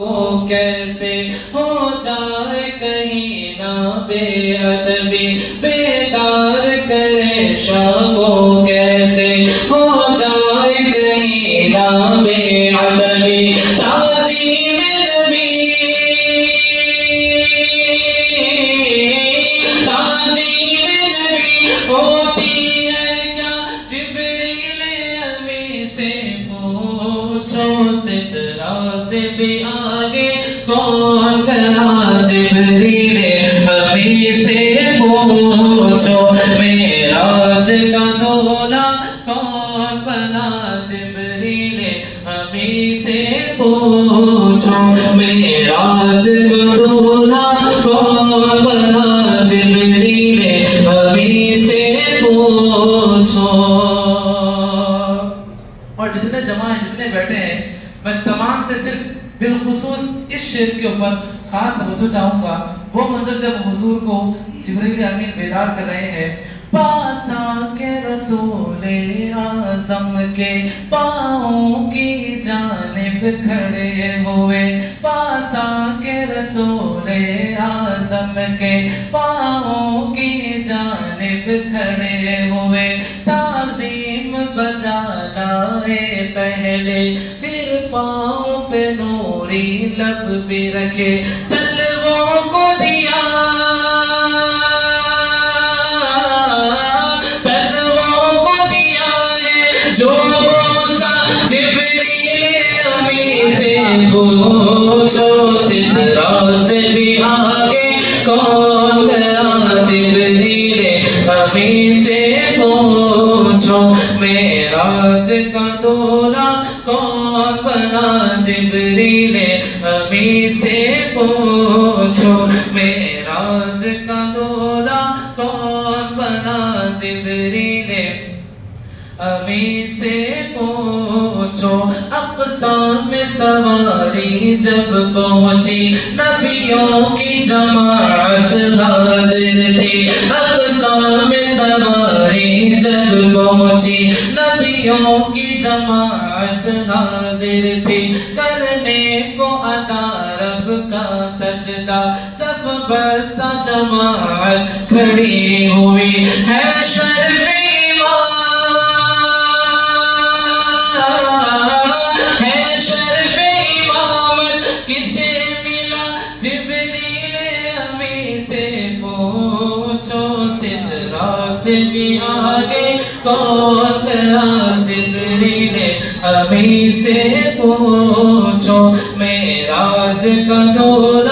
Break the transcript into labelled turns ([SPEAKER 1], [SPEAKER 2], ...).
[SPEAKER 1] وہ کیسے ہو جائے کہیں نہ بے ادبی بیدار کرے شاہ کو کیسے ہو جائے کہیں نہ بے ادبی تعظیم نبی ہوتی ہے کیا جبریل امی سے پوچھو سترہ سے بھی آگے کون گیا جبریل امی سے پوچھو معراج کا دولہ کون بنا جبریل امی سے پوچھو معراج کا دولہ کون بنا جبریل امی سے پوچھو۔
[SPEAKER 2] اور جتنے جمع ہیں جتنے بیٹھے ہیں میں تمام سے صرف بالخصوص اس شعر کے اوپر خاص توجہ چاہوں گا، وہ منظر جب حضور کو جبریل امین بیدار کر رہے ہیں، پاس آ کے رسول اعظم کے پاؤں کی جانب کھڑے ہوئے، پاس آ کے رسول اعظم کے پاؤں کی جانب کھڑے ہوئے، تعظیم بجا لائے پہلے پھر پاؤں پہ نوری لب بھی رکھے، تلووں کو دیا جو موسیٰ جبریل امی سے پوچھو سترہ سے بھی آگے کون گیا جبریل امی سے پوچھو معراج کا دولہ کون بنا جبریل امی سے پوچھو معراج کا دولہ کون بنا جبریل امی سے پوچھو۔ اقصیٰ میں سواری جب پہنچی نبیوں کی جماعت حاضر تھی، اقصیٰ میں سواری جب پہنچی نبیوں کی جماعت حاضر تھی، کرنے کو ادا رب کا سجدہ صف بستہ جماعت کھڑی ہوئی ہے، شرف سے بھی آگے کون گیا جبریل امی سے پوچھو معراج کا دولہ